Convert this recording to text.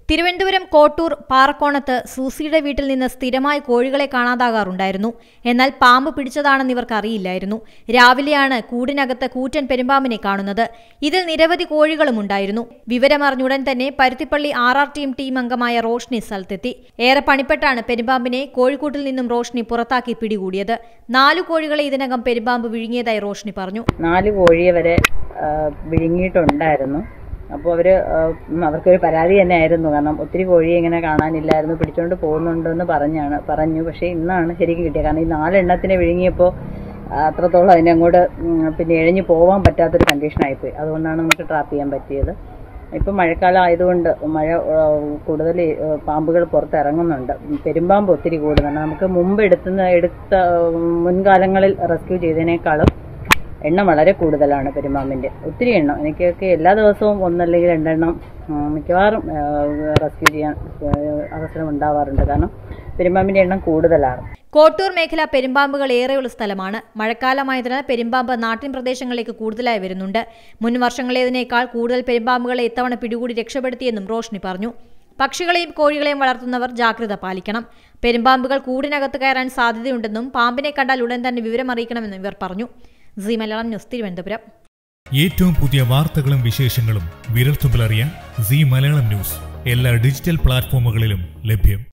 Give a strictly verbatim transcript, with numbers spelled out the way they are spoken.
തിരുവനന്തപുരം കോട്ടൂർ പാറക്കോണത്ത് സൂസിയുടെ വീട്ടിൽ നിന്ന് സ്ഥിരമായി കോഴികളെ കാണാതാകാറുണ്ടായിരുന്നു. എന്നാൽ പാമ്പ് പിടിച്ചതാണെന്ന് ഇവർക്ക് അറിയില്ലായിരുന്നു. രാവിലെയാണ് കൂടിനകത്ത് കൂറ്റൻ പെരുമ്പാമ്പിനെ കാണുന്നത്. ഇതിൽ നിരവധി കോഴികളും ഉണ്ടായിരുന്നു. വിവരമറിഞ്ഞുടൻ തന്നെ Paruthippally R R team team അംഗമായ റോഷ്നി സ്ഥലത്തെത്തി. ഏറെ പണിപ്പെട്ടാണ് പെരുമ്പാമ്പിനെ കോഴിക്കൂട്ടിൽ നിന്നും റോഷ്നി പുറത്താക്കി പിടികൂടിയത്. നാലു കോഴികളെ ഇതിനകം പെരുമ്പാമ്പ് വിഴുങ്ങിയതായി റോഷ്നി പറഞ്ഞു. നാല് കോഴിയെ വരെ വിഴുങ്ങിയിട്ടുണ്ടായിരുന്നു. അപ്പോൾ അവർ അവർക്കൊരു പരാതി തന്നെ ആയിരുന്നു. കാരണം ഒത്തിരി കോഴിയെ ഇങ്ങനെ കാണാനില്ലായിരുന്നു, പിടിച്ചുകൊണ്ട് പോകുന്നുണ്ടെന്ന് പറഞ്ഞാണ് പറഞ്ഞു. പക്ഷേ ഇന്നാണ് ശരിക്കും കിട്ടിയത്. കാരണം ഈ നാലെണ്ണത്തിനെ വിഴുങ്ങിയപ്പോൾ അത്രത്തോളം അതിനെ അങ്ങോട്ട് പിന്നെ എഴിഞ്ഞു പോകാൻ പറ്റാത്തൊരു കണ്ടീഷനായിപ്പോയി. അതുകൊണ്ടാണ് നമുക്ക് ട്രാപ്പ് ചെയ്യാൻ പറ്റിയത്. ഇപ്പം മഴക്കാലം ആയതുകൊണ്ട് മഴ കൂടുതൽ പാമ്പുകൾ പുറത്തിറങ്ങുന്നുണ്ട്. പെരുമ്പാമ്പ് ഒത്തിരി കൂടുന്നുണ്ട്. നമുക്ക് മുമ്പ് എടുത്തുന്ന എടുത്ത മുൻകാലങ്ങളിൽ റെസ്ക്യൂ ചെയ്തതിനേക്കാളും എണ്ണം വളരെ കൂടുതലാണ് പെരുമ്പാമ്പിൻ്റെ. ഒത്തിരി എണ്ണം. എനിക്കൊക്കെ എല്ലാ ദിവസവും ഒന്നല്ലെങ്കിൽ രണ്ടെണ്ണം മിക്കവാറും റെസ്ക്യൂ ചെയ്യാൻ അവസരം ഉണ്ടാവാറുണ്ട്. കാരണം പെരുമ്പാമ്പിൻ്റെ എണ്ണം കൂടുതലാണ്. കോട്ടൂർ മേഖല പെരുമ്പാമ്പുകൾ ഏറെയുള്ള സ്ഥലമാണ്. മഴക്കാലമായതിനാൽ പെരുമ്പാമ്പ് നാട്ടിൻ പ്രദേശങ്ങളിലേക്ക് കൂടുതലായി വരുന്നുണ്ട്. മുൻ വർഷങ്ങളേതിനേക്കാൾ കൂടുതൽ പെരുമ്പാമ്പുകളെ ഇത്തവണ പിടികൂടി രക്ഷപ്പെടുത്തിയെന്നും റോഷ്നി പറഞ്ഞു. പക്ഷികളെയും കോഴികളെയും വളർത്തുന്നവർ ജാഗ്രത പാലിക്കണം. പെരുമ്പാമ്പുകൾ കൂടിനകത്ത് കയറാൻ സാധ്യതയുണ്ടെന്നും പാമ്പിനെ കണ്ടാൽ ഉടൻ തന്നെ വിവരമറിയിക്കണമെന്നും ഇവർ പറഞ്ഞു. Zee Malayalam news, Thiruvananthapuram. ഏറ്റവും പുതിയ വാർത്തകളും വിശേഷങ്ങളും വിരൽത്തുമ്പിലറിയാൻ സി മലയാളം ന്യൂസ് എല്ലാ ഡിജിറ്റൽ പ്ലാറ്റ്ഫോമുകളിലും ലഭ്യം.